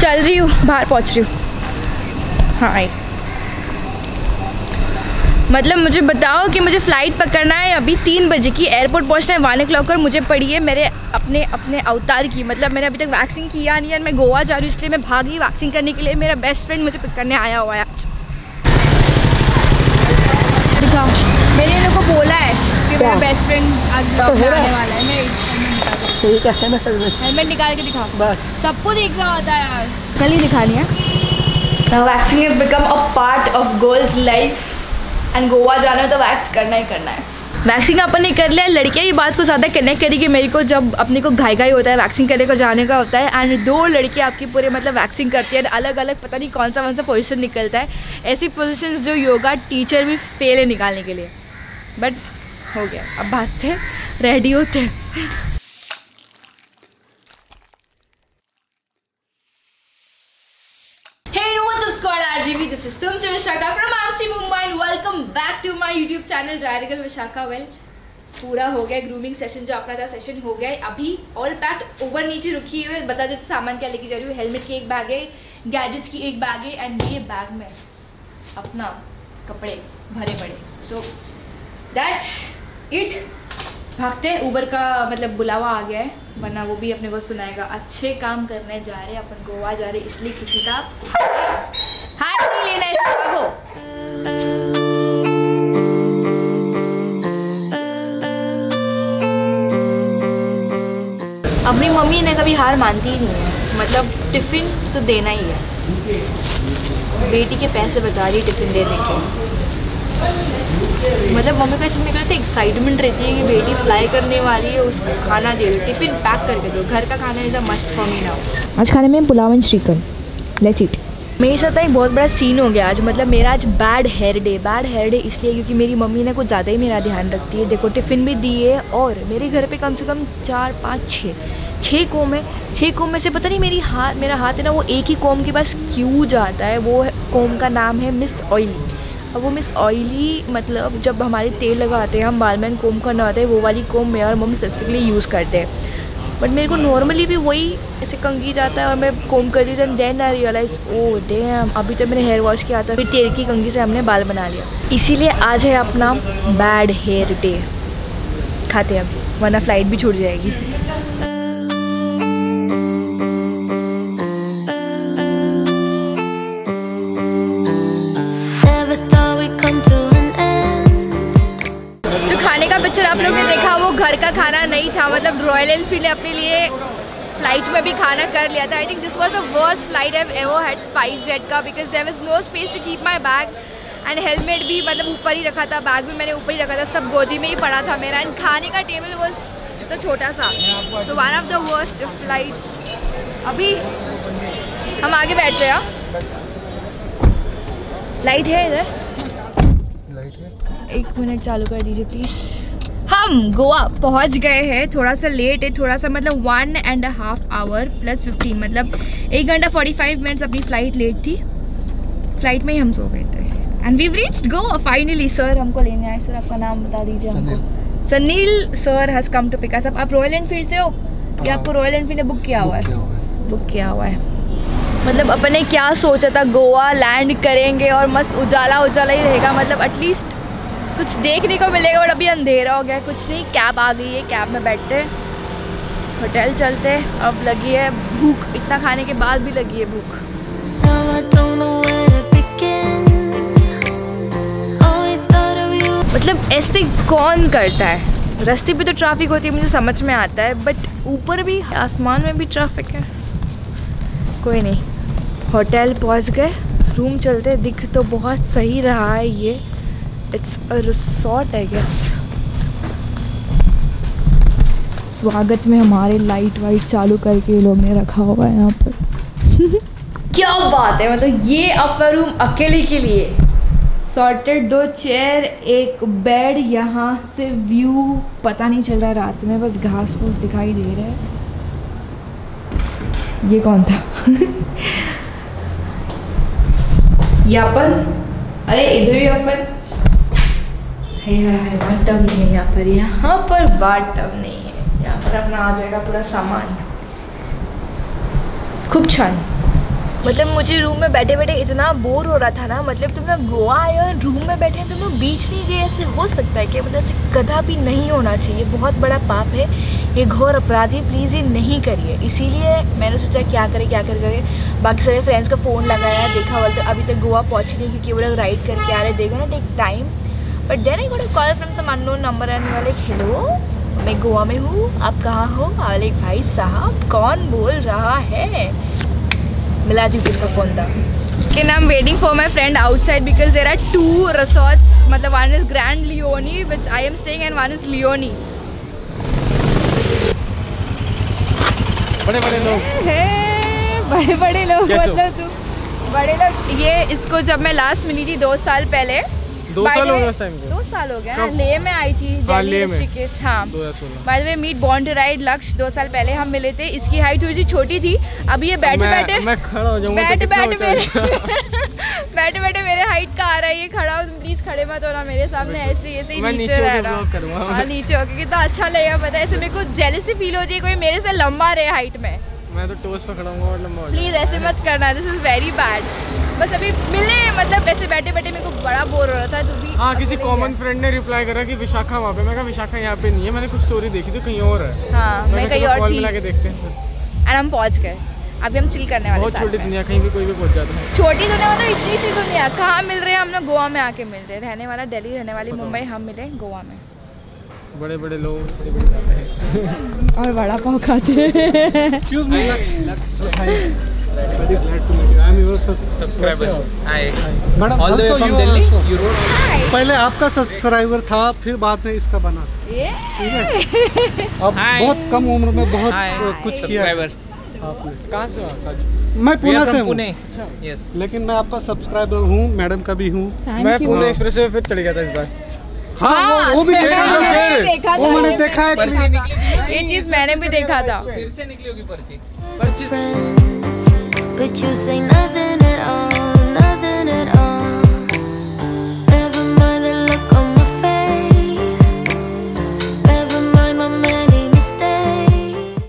चल रही हूँ, बाहर पहुँच रही हूँ। हाँ आई। मतलब मुझे बताओ कि मुझे फ़्लाइट पकड़ना है अभी 3 बजे की, एयरपोर्ट पहुंचना है 1 o'clock और मुझे पड़ी है मेरे अपने अवतार की। मतलब मैंने अभी तक वैक्सीन किया नहीं है, मैं गोवा जा रही हूँ इसलिए मैं भागी वैक्सीन करने के लिए। मेरा बेस्ट फ्रेंड मुझे पिक करने आया हुआ है आज। दिखाओ, मैंने इन लोगों को बोला है कि मेरा बेस्ट फ्रेंड आज ब्लॉग में आने वाला है। मैं ठीक है ना, हेलमेट निकाल के दिखाओ, बस सबको देख रहा होता है यार, कल ही दिखानी है। Waxing has become a part of girls life and Goa जाना है तो वैक्स करना ही करना है। वैक्सिंग अपन ने कर लिया। लड़कियाँ ये बात को ज़्यादा कनेक्ट करेगी मेरे को, जब अपने को घाई होता है वैक्सिंग करने को जाने का होता है एंड 2 लड़कियाँ आपकी पूरे मतलब वैक्सिंग करती है, अलग अलग पता नहीं कौन सा पोजीशन निकलता है। ऐसी पोजीशंस जो योगा टीचर भी फेल है निकालने के लिए। बट हो गया, अब बात थे रेडी होते हैं। This is Tumche Vishaka from Amchi Mumbai and welcome back to my YouTube channel Radical Vishaka। Well, पूरा हो गया ग्रूमिंग सेशन, जो अपना था सेशन हो गया है। अभी ऑल पैक्ड, ऊपर नीचे रुकी हुई है। बता दो तो सामान क्या लेके जा रही हूँ। हेलमेट की एक बैग है, गैजेट्स की एक बैग है एंड ये बैग में अपना कपड़े भरे पड़े। So that's it. भागते हैं, ऊबर का मतलब बुलावा आ गया है, वरना वो भी अपने को सुनाएगा। अच्छे काम करने जा रहे हैं अपन, गोवा जा रहे, इसलिए किसी का हाय नहीं लेना है भागो। अपनी मम्मी ने कभी हार मानती ही नहीं है, मतलब टिफ़िन तो देना ही है। बेटी के पैसे बचा रही टिफ़िन देने के। मतलब मम्मी को इसमें कहते एक्साइटमेंट रहती है कि बेटी फ्लाई करने वाली है, उसको खाना दे दो, टिफ़िन पैक करके दो। घर का खाना is a must for me now. आज खाने में pulao and shrikhand, let's eat. मेरे साथ एक बहुत बड़ा सीन हो गया आज। मतलब मेरा आज बैड हेयर डे इसलिए क्योंकि मेरी मम्मी ने कुछ ज़्यादा ही मेरा ध्यान रखती है। देखो टिफ़िन भी दिए और मेरे घर पे कम से कम 4 5 6 कोम है। 6 कोम में से पता नहीं मेरा हाथ है ना, वो एक ही कोम के पास क्यों जाता है। वो कोम का नाम है मिस ऑयली। अब वो मिस ऑयली मतलब जब हमारे तेल लगाते हैं हम बाल में कोम करना होता है, वो वाली कोम मैं और मम्मी स्पेसिफिकली यूज़ करते हैं। बट मेरे को नॉर्मली भी वही ऐसे कंघी जाता है और मैं कोम कर दी थी। Then I realise oh damn, अभी तक मैंने हेयर वॉश किया था, फिर तेल की कंघी से हमने बाल बना लिया। इसीलिए आज है अपना बैड हेयर डे। खाते अब, वरना फ्लाइट भी छूट जाएगी। खाने का पिक्चर आप लोग ने देखा, वो घर का खाना नहीं था। मतलब रॉयल एनफील्ड ने अपने लिए फ्लाइट में भी खाना कर लिया था। I think this was the worst flight I have ever had Spice Jet का, because there was no space to keep my bag and helmet भी मतलब ऊपर ही रखा था, बैग भी मैंने ऊपर ही रखा था, सब गोदी में ही पड़ा था मेरा। एंड खाने का टेबल वाज तो छोटा सा। So one of the worst flights. अभी हम आगे बैठ रहे हैं। लाइट है इधर, लाइट है। 1 मिनट चालू कर दीजिए प्लीज़। हम गोवा पहुंच गए हैं, थोड़ा सा लेट है, थोड़ा सा मतलब 1.5 आवर प्लस 15 मतलब 1 घंटा 45 मिनट्स अपनी फ़्लाइट लेट थी। फ्लाइट में ही हम सो गए थे and we reached Goa finally. Sir हमको लेने आए। सर आपका नाम बता दीजिए हमको। Sunil sir has come to pick us up. आप रॉयल एनफील्ड से हो या आपको रॉयल एनफील्ड ने बुक किया हुआ है? बुक किया हुआ है। मतलब अपन ने क्या सोचा था, गोवा लैंड करेंगे और मस्त उजाला ही रहेगा, मतलब एटलीस्ट कुछ देखने को मिलेगा। बट अभी अंधेरा हो गया, कुछ नहीं। कैब आ गई है, कैब में बैठते होटल चलते। अब लगी है भूख, इतना खाने के बाद भी लगी है भूख। मतलब ऐसे कौन करता है? रास्ते पे तो ट्रैफिक होती है, मुझे समझ में आता है, बट ऊपर भी आसमान में भी ट्रैफिक है। कोई नहीं, होटल पहुंच गए, रूम चलते। दिख तो बहुत सही रहा है ये, it's a resort I guess. स्वागत में हमारे लाइट वाइट चालू करके ये लोग ने रखा हुआ है यहाँ पर। क्या बात है, मतलब ये अपर रूम अकेले के लिए सॉर्टेड। 2 चेयर, 1 बेड, यहाँ से व्यू पता नहीं चल रहा है रात में, बस घास फूस दिखाई दे रहा है। ये कौन था? ये अपन, अरे इधर भी अपन है। बाथटब नहीं है यहाँ पर, यहाँ पर बाथटब नहीं है। यहाँ पर अपना आ जाएगा पूरा सामान। खूब छान। मतलब मुझे रूम में बैठे बैठे इतना बोर हो रहा था ना, मतलब तुम लोग गोवा आए हो रूम में बैठे हैं, तुम लोग बीच नहीं गए, ऐसे हो सकता है कि मतलब ऐसे कदापि नहीं होना चाहिए, बहुत बड़ा पाप है, ये घोर अपराधी, प्लीज़ ये नहीं करिए। इसीलिए मैंने सोचा क्या करें। बाकी सारे फ्रेंड्स का फ़ोन लगाया, देखा बोलते अभी तक गोवा पहुँची नहीं क्योंकि वो लोग राइड करके आ रहे, देखो ना take time. But then I got a call from some unknown number and वाले हेलो मैं गोवा में हूँ, आप कहाँ हो? वाले भाई साहब कौन बोल रहा है? मिला दी किसका फ़ोन था। लेकिन I am waiting for my friend outside because there are 2 resorts, मतलब one is Grand Leoni which I am staying and one is Leoni. बड़े बड़े लोग बड़े लोग मतलब तुम बड़े लोग। ये इसको जब मैं लास्ट मिली थी 2 साल पहले, 2 साल हो गए उस टाइम को। 2 साल हो गया। ले में आई थी दिल्ली ऋषिकेश। हाँ, by the way meet born to ride Lakshya 2 साल पहले हम मिले थे। इसकी हाइट थोड़ी छोटी थी, अभी ये बैठे मैं खड़ा हो जाऊंगा बैठे मेरे हाइट का आ रहा है, ये खड़ा हो, तुम प्लीज खड़े मत होना मेरे सामने, ऐसे ही नीचे रहना। हाँ नीचे होके कितना अच्छा लगेगा पता है, ऐसे मेरे को जेलसी फील होती है कोई मेरे से लंबा रहे हाइट में। मैं तो टोस पे खड़ा हूँ और लंबा हो जाऊंगा। प्लीज ऐसे मत करना, दिस इज वेरी बैड। बस अभी मिले, मतलब ऐसे बैठे बैठे मेरे को बड़ा बोर हो रहा था। तू भी? हाँ, किसी कॉमन फ्रेंड ने रिप्लाई करा कि विशाखा वहाँ पे, मैं कहा विशाखा यहाँ पे नहीं है, मैंने कुछ स्टोरी देखी थी कहीं और है। हाँ, मैं कहीं और थी। मिला के देखते हैं एंड हम पहुँच गए, अभी हम चिल करने वाले। बहुत छोटी दुनिया, कहीं भी कोई भी पहुँच जाता है। छोटी दुनिया मतलब इतनी सी दुनिया, कहाँ मिल रहे हैं हम लोग? गोवा में आके मिल रहे हैं। रहने वाला दिल्ली, रहने वाली मुंबई, हम मिले गोवा में। बड़े बड़े लोग बड़े बड़े जाते हैं और बड़ा पाव खाते हैं। Madam all the way from Delhi you road. पहले आपका सब्सक्राइबर था, फिर बाद में इसका बना। ठीक है, अब बहुत कम उम्र में बहुत कुछ किया आपने। कहाँ से हो? मैं पुणे से हूँ, यस, लेकिन मैं आपका सब्सक्राइबर हूँ, मैडम का भी हूँ। मैं पुणे एक्सप्रेस वे फिर चढ़ गया था इस बार। हाँ, वो भी देखा, वो मैंने देखा है। ये चीज मैंने भी देखा था। फिर से निकली होगी पर्ची। But you say nothing at all, nothing at all. Never mind the look on my face. Never mind my many mistakes.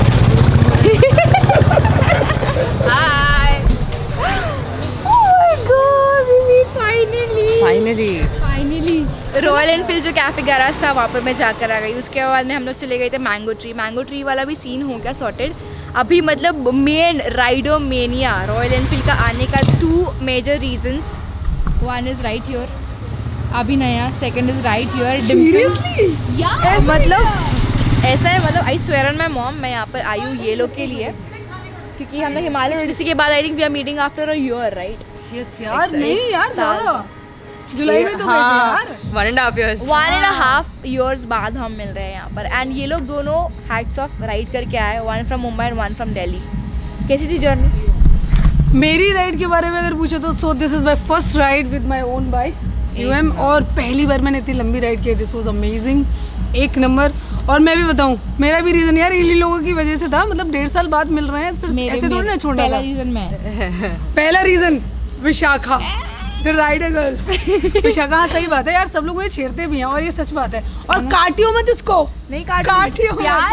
Hi. Oh my God, we finally. Royal Enfield जो कैफे गैराज था वहाँ पर मैं जाकर आ गई। उसके बाद में हम लोग चले गए थे मैंगो ट्री वाला भी सीन हो गया सॉर्टेड। अभी मतलब main rider mania Royal Enfield का आने का 2 major reasons, one is right here अभी नया, second is right here seriously या मतलब ऐसा है, मतलब I swear on my mom मैं यहाँ पर आई हूँ ये लोग के लिए, क्योंकि हम लोग हिमालय ओडिसी के बाद I think we are meeting after a year, right? Yes यार, नहीं यार जुलाई में तो यार 1.5 years बाद हम मिल रहे हैं यहाँ पर। एंड ये लोग दोनों हैट्स ऑफ राइड करके आए, one from Mumbai and one from Delhi. कैसी थी जर्नी? मेरी राइड के बारे में अगर पूछो तो so this is my first ride with my own bike um, और पहली बार मैंने इतनी लंबी राइड की। दिस वाज अमेजिंग, एक नंबर। और मैं भी बताऊं, मेरा भी रीज़न यार इन्हीं लोगों की वजह से था, मतलब 1.5 साल बाद मिल रहे हैं, फिर ऐसे थोड़ी ना छोड़ना था। पहला reason Vishakha the rider girl. Vishakha, हाँ सही बात है यार, सब लोग मुझे छेड़ते भी हैं और ये सच बात है। और काटियो मत इसको, नहीं काटियो प्यार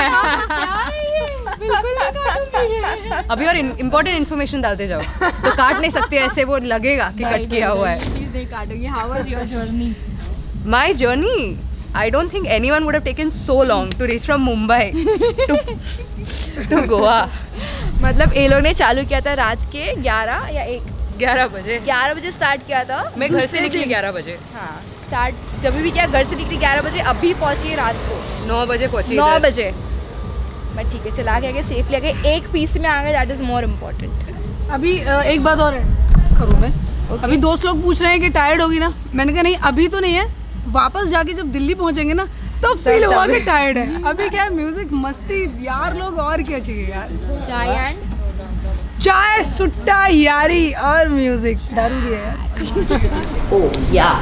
अभी और इम्पोर्टेंट इन्फॉर्मेशन डालते जाओ तो काट नहीं सकते, ऐसे वो लगेगा कि कट किया हुआ है। ये चीज़ नहीं काटूंगी। How was your journey? My journey, I don't think anyone would have taken so long to reach from Mumbai to Goa. मतलब ये लोग ने चालू किया था रात के 11 या 11 बजे। 11 बजे स्टार्ट किया था। मैं घर से निकली 11 बजे। हाँ, स्टार्ट जब भी किया, घर से निकली 11 बजे, अभी पहुंची रात को 9 बजे पहुंची। 9 बजे मैं ठीक है चला गया, सेफली आ गए, एक पीस में आ गए, दैट इज मोर इम्पोर्टेंट। अभी एक बात और करूँ मैं, अभी दोस्त लोग पूछ रहे हैं कि टायर्ड होगी ना, मैंने कहा नहीं अभी तो नहीं है, वापस जाके जब दिल्ली पहुंचेंगे ना तो फील हुआ कि टायर्ड है। अभी क्या है, म्यूजिक मस्ती यार, लोग और क्या चाहिए यार, चाय सुट्टा यारी और म्यूजिक, दारू भी है यार। ओह या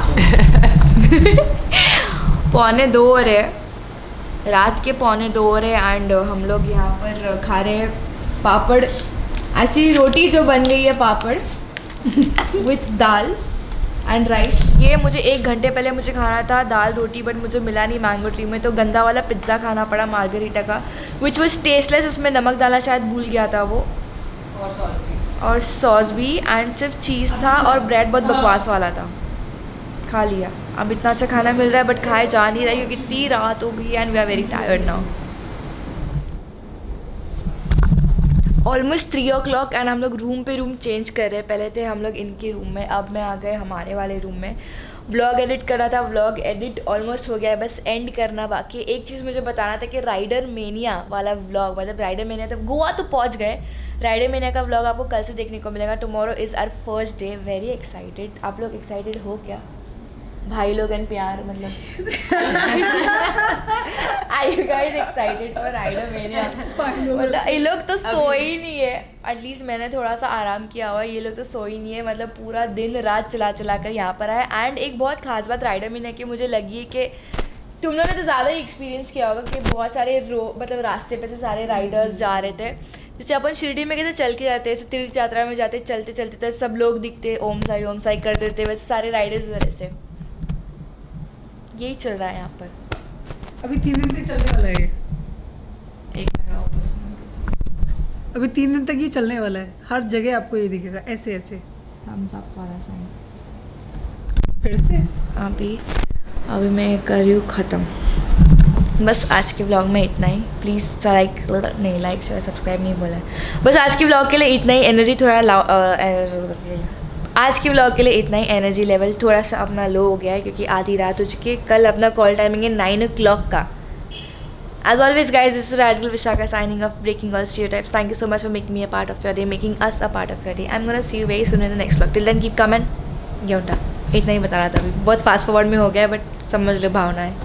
1:45 हो रहे, रात के 1:45 हो रहे एंड हम लोग यहाँ पर खा रहे हैं पापड़। एक्चुअली रोटी जो बन गई है papad with dal and rice. ये मुझे 1 घंटे पहले मुझे खाना था दाल रोटी, बट मुझे मिला नहीं मैंगो ट्री में, तो गंदा वाला पिज़्ज़ा खाना पड़ा मार्गरीटा का, विच वॉज टेस्टलेस। उसमें नमक डालना शायद भूल गया था वो, और सॉस भी, एंड सिर्फ चीज़ था और ब्रेड बहुत बकवास वाला था। खा लिया। अब इतना अच्छा खाना मिल रहा है बट खाए जा नहीं रहा क्योंकि इतनी रात हो गई and we are very tired now. Almost 3 o'clock and हम लोग रूम पे रूम चेंज कर रहे हैं। पहले थे हम लोग इनके रूम में, अब मैं आ गए हमारे वाले रूम में। व्लॉग एडिट करना था, व्लॉग एडिट ऑलमोस्ट हो गया है, बस एंड करना बाकी। एक चीज़ मुझे बताना था कि राइडर मेनिया वाला व्लॉग, मतलब राइडर मेनिया तो गोवा तो पहुंच गए, राइडर मेनिया का व्लॉग आपको कल से देखने को मिलेगा। Tomorrow is our first day, very excited. आप लोग एक्साइटेड हो क्या? भाई लोग एंड प्यार मतलब are you guys excited for rider mania? मतलब ये लोग तो सोए ही नहीं है, एटलीस्ट मैंने थोड़ा सा आराम किया हुआ है, ये लोग तो सोए ही नहीं है। मतलब पूरा दिन रात चला कर यहाँ पर आए। एंड एक बहुत खास बात राइडर मेनिया की मुझे लगी है कि तुम लोगों ने तो ज़्यादा ही एक्सपीरियंस किया होगा कि बहुत सारे मतलब रास्ते पे से सारे राइडर्स जा रहे थे। जैसे अपन शिरडी में कैसे चल के जाते हैं, तीर्थ यात्रा में जाते चलते चलते सब लोग दिखते ओम साई करते थे, वैसे सारे राइडर्स इधर से यही चल रहा है यहाँ पर। अभी 3 दिन तक चलने वाला है ये। अभी 3 दिन तक ये चलने वाला है, हर जगह आपको ये दिखेगा ऐसे ऐसे थम्स अप वाला साइन। फिर से अभी मैं कर रही हूँ ख़त्म। बस आज के व्लॉग में इतना ही। प्लीज़ लाइक शेयर सब्सक्राइब नहीं बोला है। बस आज के व्लॉग के लिए इतना ही। एनर्जी थोड़ा आज के व्लॉग के लिए इतना ही। एनर्जी लेवल थोड़ा सा अपना लो हो गया है क्योंकि आधी रात हो चुकी है। कल अपना कॉल टाइमिंग है 9 o'clock का। As always guys, this is Radical Vishaka signing off, breaking all stereotypes. Thank you so much for making me a part of your day, making us a part of your day. I'm gonna see you very soon in the next vlog. Till then keep coming. इतना ही बता रहा था अभी, बहुत fast forward में हो गया है बट समझ लो भावना है।